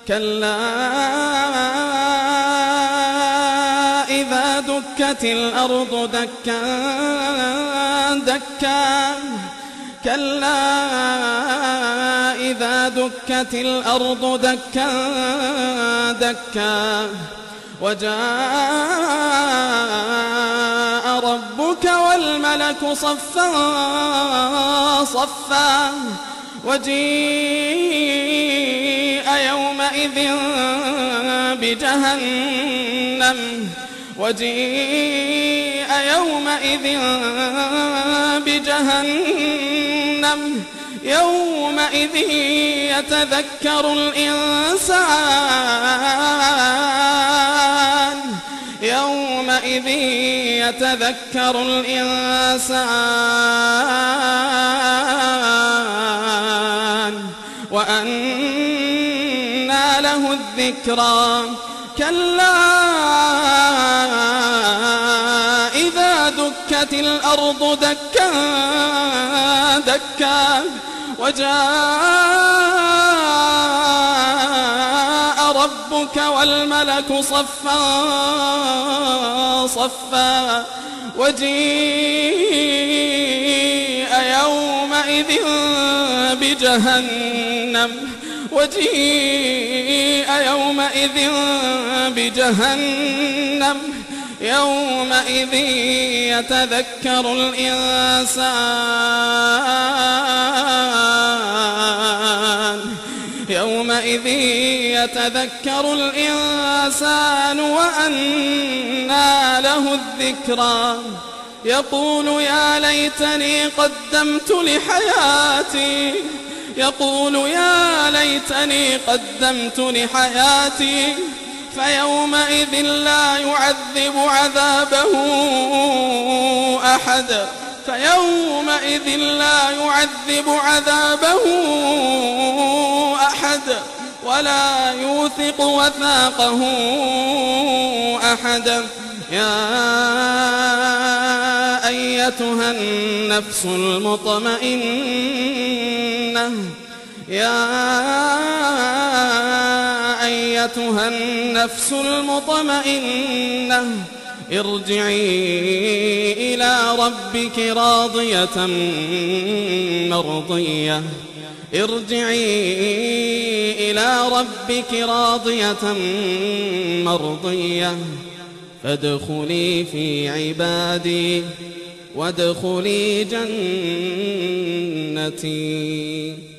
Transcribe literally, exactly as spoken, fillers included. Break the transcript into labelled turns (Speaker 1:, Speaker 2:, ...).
Speaker 1: كلا إذا دكت الأرض دكا دكا كلا إذا دكت الأرض دكا دكا وجاء ربك والملك صفا صفا وجيء يومئذ بجهنم وجيء يومئذ بجهنم يومئذ يتذكر الإنسان يومئذ يتذكر الإنسان وأنى له الذكرى كلا إذا دكت الأرض دكا دكا وجاء ربك والملك صفا صفا وجيء يومئذ بجهنم وجيء يومئذ بجهنم يومئذ يتذكر الإنسان يومئذ يتذكر الإنسان وأنى له الذكرى يقول يا ليتني قدمت لحياتي يقول يا ليتني قدمت لحياتي فيومئذ لا يعذب عذابه أحد فيومئذ لا يعذب عذابه أحد ولا يوثق وثاقه أحد يا أيتها النفس المطمئنة يا أيتها النفس المطمئنة ارجعي إلى ربك راضية مرضية ارجعي إلى ربك راضية مرضية فادخلي في عبادي وادخلي جنتي.